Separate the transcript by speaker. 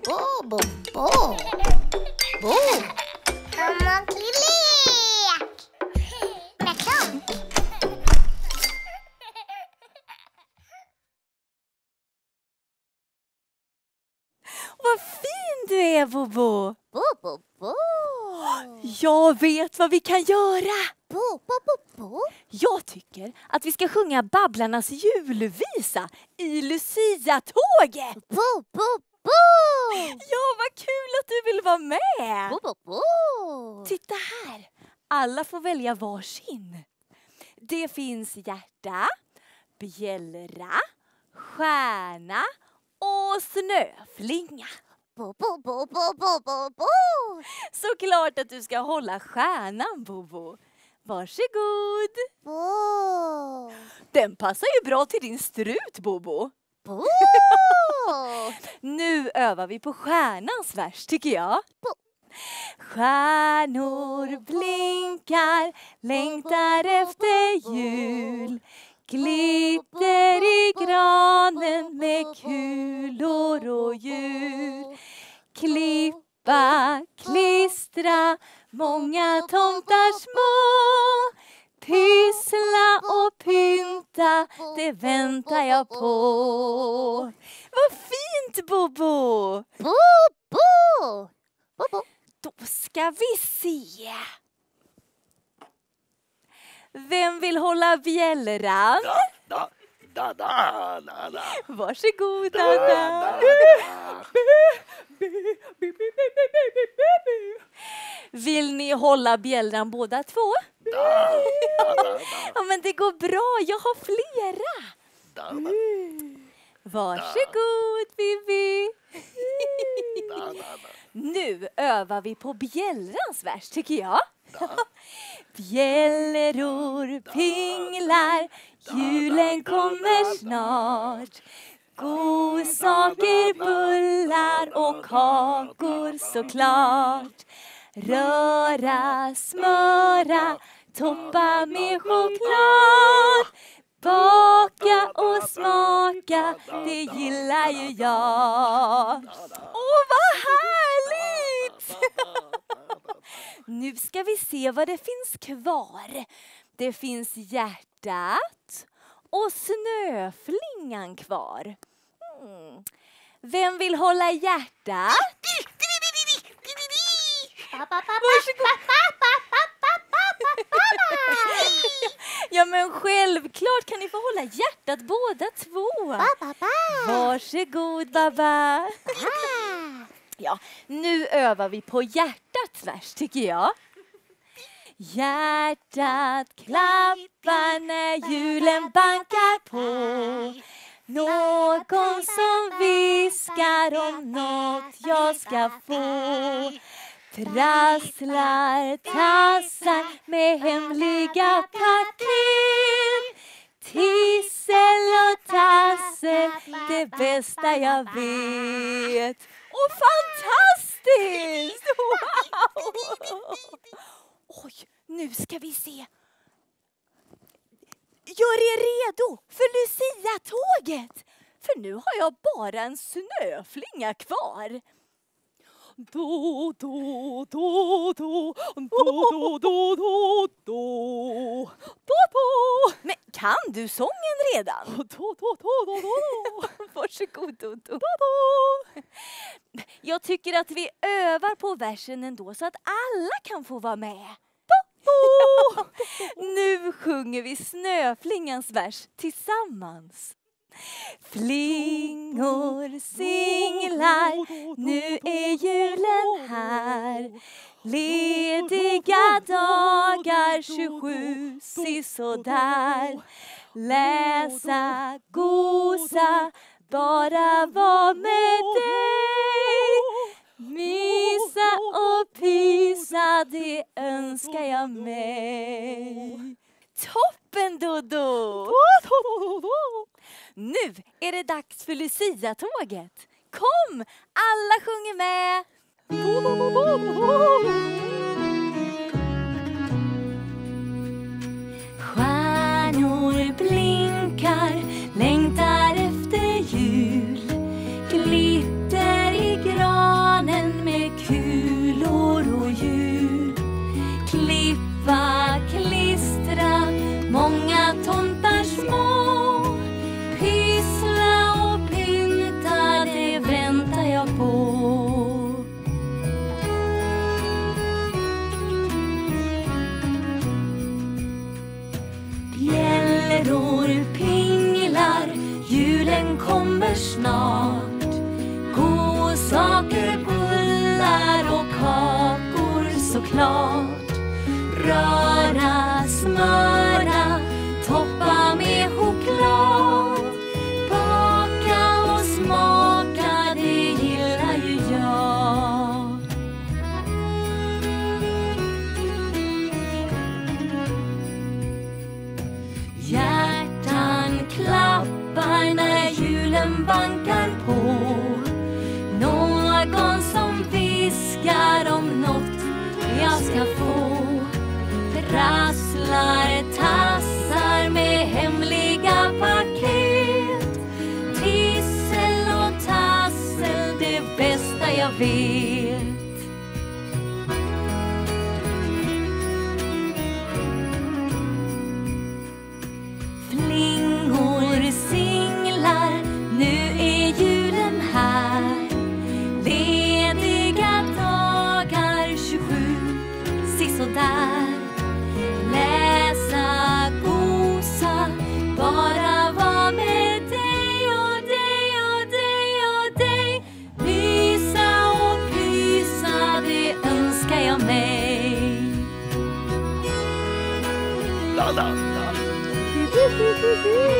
Speaker 1: Bo, bo, bo. Bo. Mamma till lek. Berätta.
Speaker 2: Vad fin du är, Bobo.
Speaker 1: Bo, bo, bo.
Speaker 2: Jag vet vad vi kan göra.
Speaker 1: Bo, bo, bo, bo.
Speaker 2: Jag tycker att vi ska sjunga Babblarnas julvisa i Lucia-tåget.
Speaker 1: Bo, bo, bo.
Speaker 2: Ja, vad kul att du vill vara med.
Speaker 1: Bo, bo, bo.
Speaker 2: Titta här. Alla får välja varsin. Det finns hjärta, bjällra, stjärna och snöflinga.
Speaker 1: Bo, bo, bo, bo, bo, bo, bo.
Speaker 2: Såklart att du ska hålla stjärnan, Bobo. Varsågod.
Speaker 1: Bo.
Speaker 2: Den passar ju bra till din strut, Bobo.
Speaker 1: Bo.
Speaker 2: Nu övar vi på stjärnans vers, tycker jag.
Speaker 1: Bo.
Speaker 2: Stjärnor blinkar, längtar efter jul. Glitter i granen med kulor och hjul. Klippa, klistra, många tomtar små. Pyssla och pynta, det väntar jag på. Vad fint, Bobo!
Speaker 1: Bo, bo. Bo, bo.
Speaker 2: Då ska vi se. Vem vill hålla bjällran?
Speaker 3: Da, da, da, da, da.
Speaker 2: Varsågod, Anna. Vill ni hålla bjällran båda två? Ja, men det går bra. Jag har flera. Varsågod, Bibi. Nu övar vi på bjällrans vers, tycker jag. Bjällror pinglar, julen kommer snart. Godsaker, bullar och kakor såklart. Röra, smöra, toppa med choklad. Baka och smaka, det gillar ju jag. Åh, vad härligt! Nu ska vi se vad det finns kvar. Det finns hjärtat och snöflingan kvar. Vem vill hålla hjärtat? Ja, men självklart kan ni få hålla hjärtat båda två. Varsågod, Baba. Ja, nu övar vi på hjärtats vers, tycker jag. Hjärtat klappar när julen bankar på. Någon som viskar om något jag ska få. Trasslar, tassar med hemliga paket. Tissel och tasse, det bästa jag vet. Åh, fantastiskt! Wow! Oj, nu ska vi se. Gör er redo för Lucia-tåget. För nu har jag bara en snöflinga kvar. Do, do, do, do, do, do, do, do, do, do. Men kan du sången redan? Do, do, do, do, do. Varsågod, do, do, do. Jag tycker att vi övar på versen ändå så att alla kan få vara med. Nu sjunger vi snöflingans vers tillsammans. Flingor singlar, nu är julen här. Lediga dagar 27, sisådär. Läsa, gosa, bara vara med dig. Mysa och pysa, det önskar jag mig. Toppen, Dodo! Nu är det dags för Lucia-tåget. Kom, alla sjunger med! Stjärnor blinkar, längtar efter jul. Glitter i gran. julen kommer snart. Godsaker, bullar och kakor såklart. Röra, smöra, toppa med choklad. Baka och smaka, det gillar ju jag. Hjärtan klappar när julen bankar på. Någon som viskar om något jag ska få. Rasslar tassar med hemliga paket. Tissel och tassel, det bästa jag vet. Flingor singlar, nu är julen här. Lediga dagar 27, sisådär. Läsa, gosa, bara vara med dig och dig och dig och dig. Mysa och pysa, det önskar jag mig.
Speaker 3: La la la.